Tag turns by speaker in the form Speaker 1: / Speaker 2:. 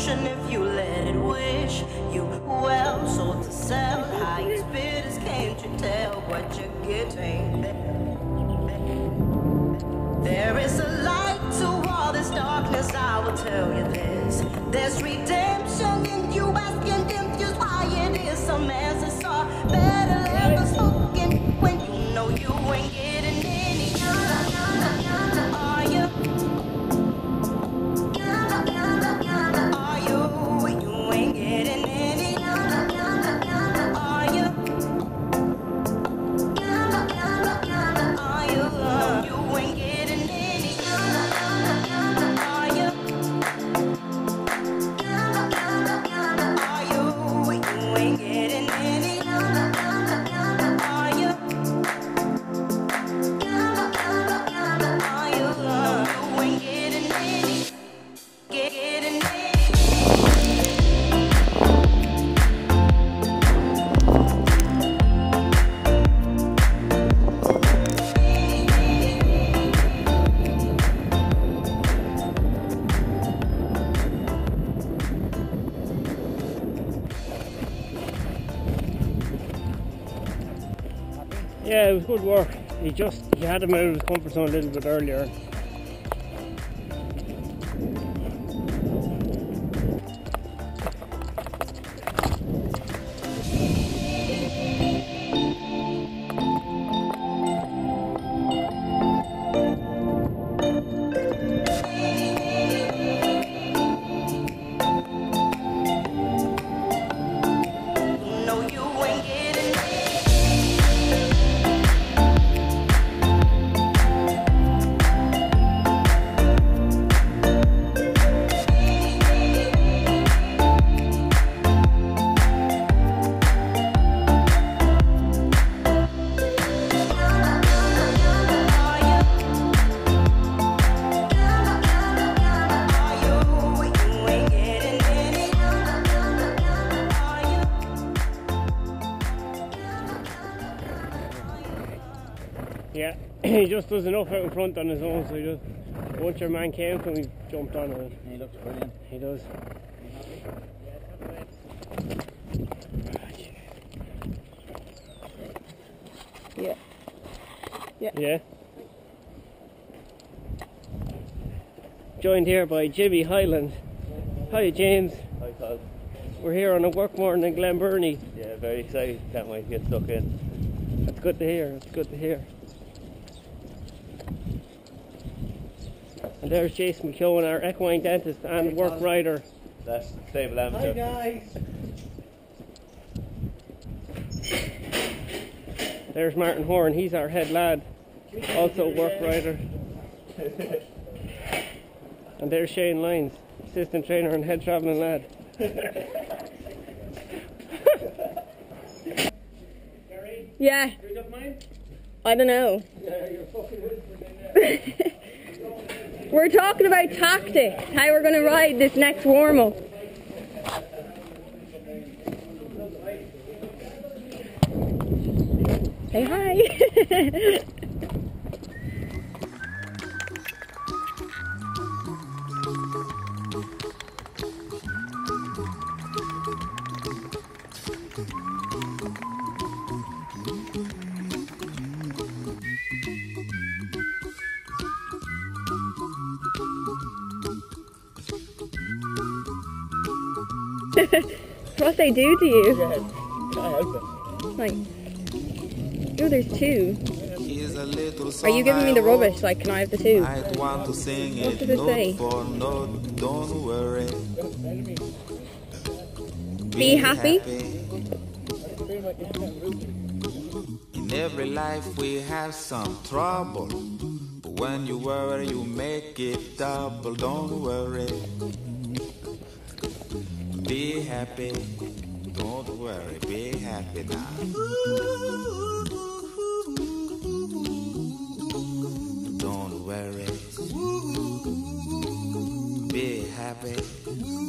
Speaker 1: redemption if you let it wish you well. Sold to sell, highest bidders, can't you tell what you're getting? There is a light to all this darkness, I will tell you this. There's redemption in you, asking confused why it is some answers are better left unspoken when you know you ain't getting any. Are you? Are you? You ain't getting any. Are you? Are you? You ain't getting any. Are you? Are you? You ain't getting any. Are you? Are you? You ain't getting any. Getting any.
Speaker 2: Yeah, it was good work. He had him out of his comfort zone a little bit earlier.
Speaker 1: No, you ain't getting any.
Speaker 2: Yeah, he just does enough out in front on his own, so he just, once your man came to him, he jumped on it.
Speaker 3: He looks brilliant.
Speaker 2: He does.
Speaker 4: Yeah.
Speaker 2: Yeah. Joined here by Jimmy Highland. Hi James.
Speaker 3: Hi Todd.
Speaker 2: We're here on a work morning in Glenburnie.
Speaker 3: Yeah, very excited. Can't wait to get stuck in.
Speaker 2: That's good to hear, that's good to hear. And there's Jason McKeown, our equine dentist and work rider.
Speaker 3: That's stable amateur.
Speaker 2: Hi guys. There's Martin Horn, he's our head lad, also work rider. And there's Shane Lyons, assistant trainer and head travelling lad.
Speaker 4: Yeah. I don't know. We're talking about tactics, how we're going to ride this next warm-up. Say hi. What they do to you?
Speaker 3: Yeah, can't help it.
Speaker 4: Like, oh, there's two. Are you giving me the rubbish? Like, can I have the two?
Speaker 5: I'd want to sing
Speaker 4: What
Speaker 5: it
Speaker 4: does it say?
Speaker 5: note for note, don't worry.
Speaker 4: Be happy.
Speaker 5: In every life we have some trouble, but when you worry you make it double, don't worry. Be happy, don't worry, be happy now. Don't worry, be happy.